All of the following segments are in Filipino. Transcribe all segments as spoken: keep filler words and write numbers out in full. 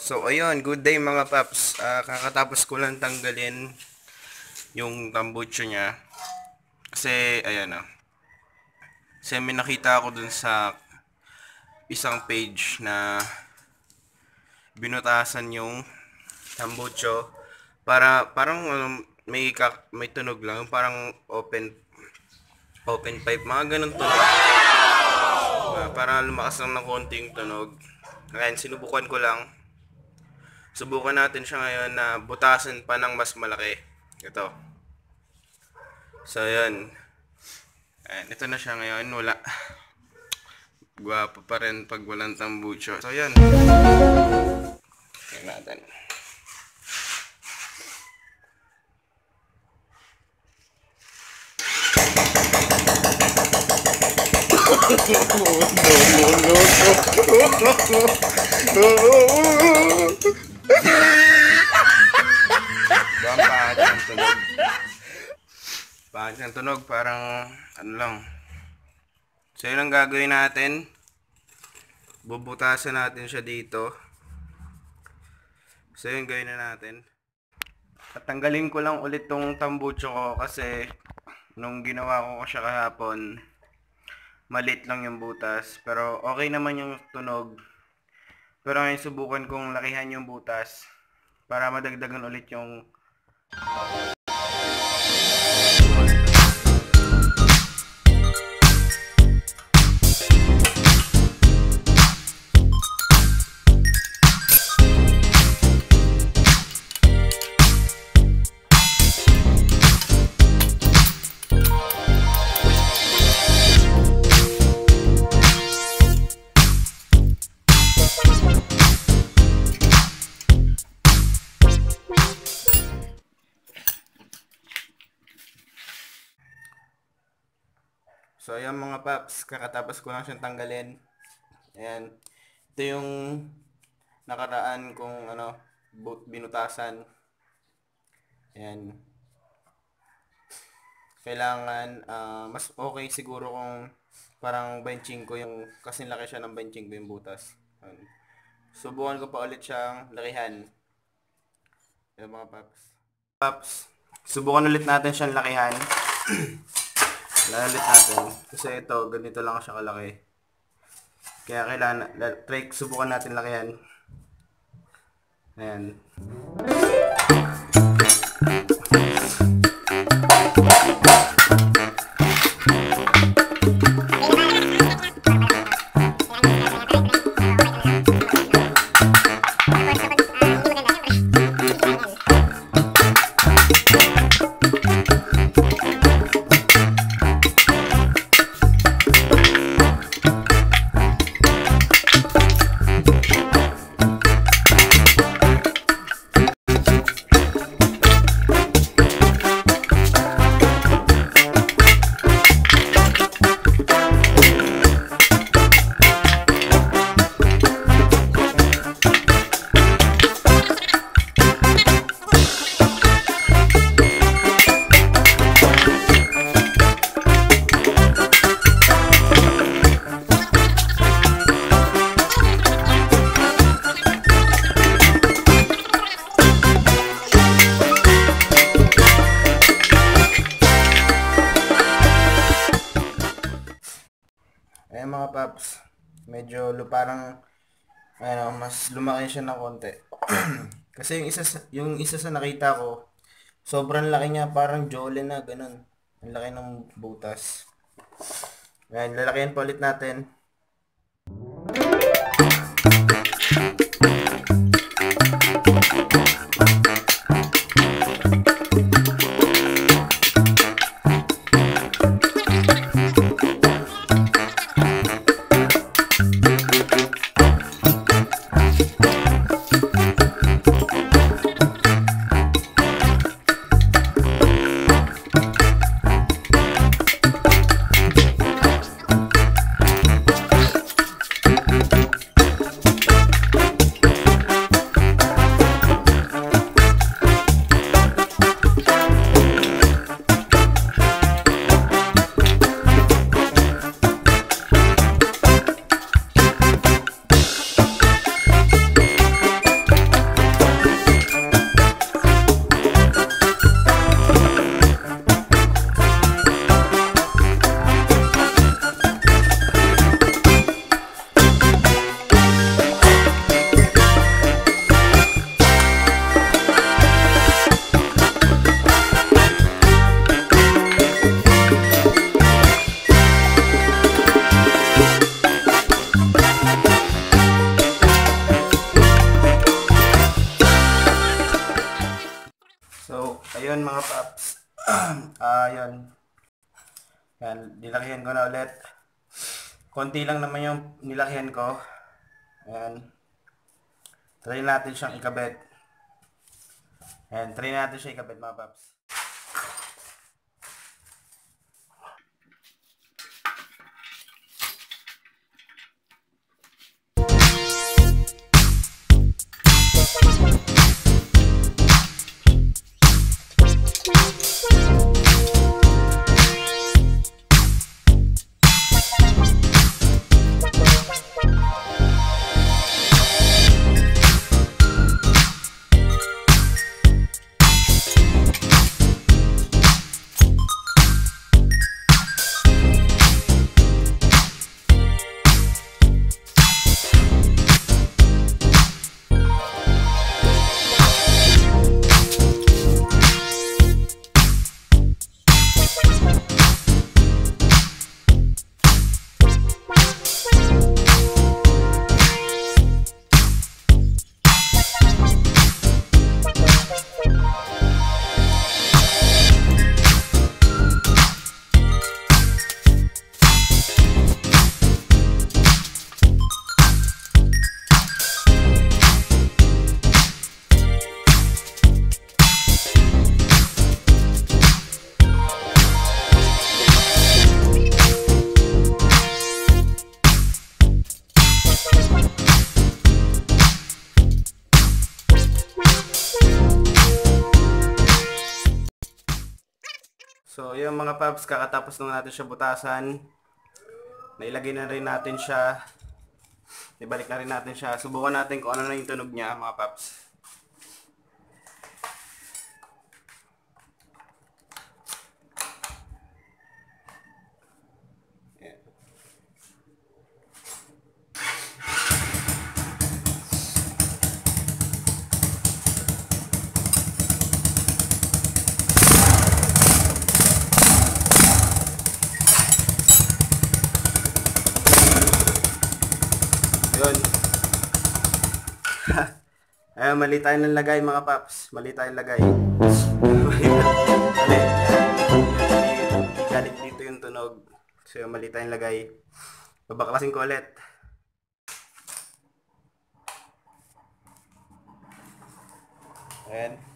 So, ayun, good day mga paps. Uh, kakatapos ko lang tanggalin yung tambucho niya. Kasi, ayan o. Oh. Kasi may nakita ako dun sa isang page na binutasan yung tambucho. Para, parang um, may, may tunog lang. Parang open, open pipe. Mga ganun tunog. Uh, para lumakas lang ng konting tunog. Ngayon, sinubukan ko lang. Subukan natin siya ngayon na butasan pa ng mas malaki. Ito. So, ayan. Ayan, ito na siya ngayon. Wala. Gwapo pa rin pag walang tambucho. So, ayan. Ayan natin. No, no, no, no. Bang pahit ang tunog. Pahit ang tunog, parang ano lang. So yun ang gagawin natin. Bubutasan natin siya dito. So yun gawin na natin. Tatanggalin ko lang ulit tong tambucho ko kasi nung ginawa ko siya kahapon, maliit lang yung butas. Pero okay naman yung tunog. Pero ngayon subukan kong lakihan yung butas para madagdagan ulit yung So, ayan mga paps, kakatapos ko lang siyang tanggalin. Ayan. Ito yung nakaraan kong ano, binutasan. Ayan. Kailangan, uh, mas okay siguro kung parang benching ko yung, kasi laki siya ng benching ko yung butas. Ayan. Subukan ko pa ulit siyang lakihan. Ayan mga paps. Paps, subukan ulit natin siyang lakihan. Lalit natin. Kasi ito, ganito lang siya kalaki. Kaya kailangan, try, subukan natin lakihan. Ayan. Ayan mga paps, medyo parang ano, mas lumaki siya ng konti. Kasi yung isa yung isa sa nakita ko, sobrang laki niya, parang jole na ganun. Ang laki ng butas. Ayan, lalakihan pa ulit natin. paps. Ah, yun. Yan, nilakihan ko na ulit. Konti lang naman yung nilakihan ko. Ayan. Try natin siyang ikabit. Ayan, try natin siya ikabit mga paps. So, yung mga paps, kakatapos na natin siya butasan. Nailagay na rin natin siya. Ibalik na rin natin siya. Subukan natin kung ano na yung tunog niya, mga paps. Yun. Ayun, mali tayo ng lagay mga paps. Mali tayo ng lagay. Mali. Hindi galing dito yung tunog. So yun, mali tayong lagay. Babaklasin ko ulit. Ayan.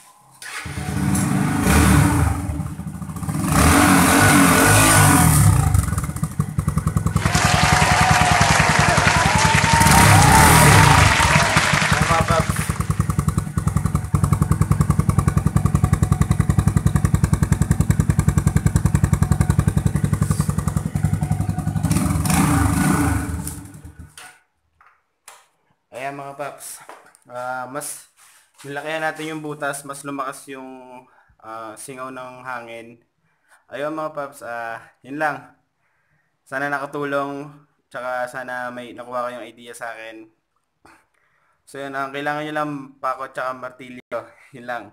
Ayan mga paps, uh, mas nilakihan natin yung butas, mas lumakas yung uh, singaw ng hangin. Ayun mga paps, uh, yun lang. Sana nakatulong, tsaka sana may nakuha kayong idea sa akin. So yun, ang uh, kailangan nyo lang pako tsaka martilyo, yun lang.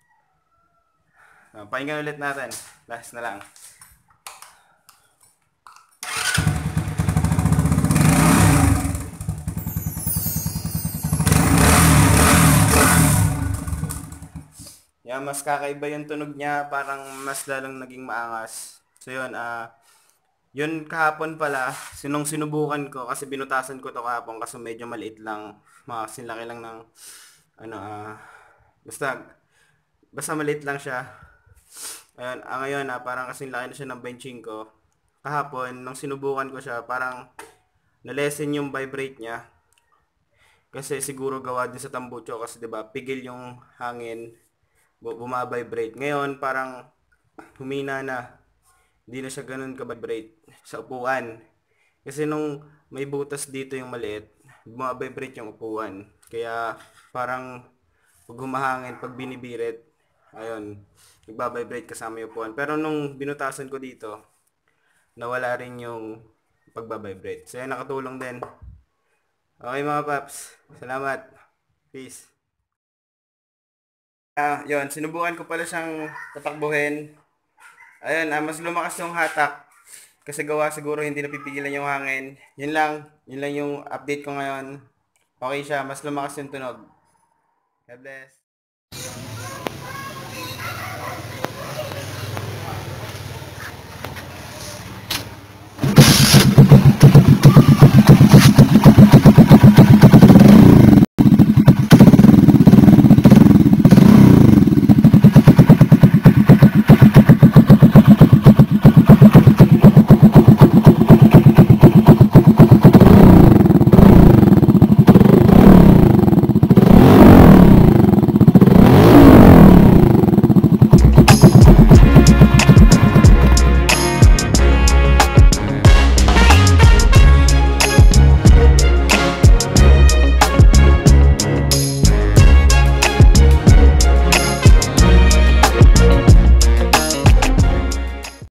Uh, pakinggan ulit natin, last na lang. Yan, mas kakaiba yung tunog niya, parang mas lalong naging maangas. So yun, ah, uh, yun kahapon pala, sinong sinubukan ko, kasi binutasan ko to kahapon, kasi medyo maliit lang, mga sinlaki lang ng, ano, ah, uh, basta, basta maliit lang siya. Ayun, ah, ngayon, ah, parang kasing laki na siya ng benching ko. Kahapon, nung sinubukan ko siya, parang, nalesen yung vibrate niya. Kasi siguro gawa din sa tambucho, kasi diba, pigil yung hangin, bumabibrate. Ngayon, parang humina na. Hindi na siya ganun ka-vibrate sa upuan. Kasi nung may butas dito yung maliit, bumabibrate yung upuan. Kaya parang pag humahangin, pag binibirit, ayun, nagbabibrate kasama yung upuan. Pero nung binutasan ko dito, nawala rin yung pagbabibrate. So yan, nakatulong din. Okay mga paps, salamat. Peace. Ah, yun, sinubukan ko pala siyang tatakbuhin. Ayun, ah, mas lumakas yung hatak. Kasi gawa siguro hindi napipigilan yung hangin. Yun lang, yun lang yung update ko ngayon. Okay siya, mas lumakas yung tunog. God bless.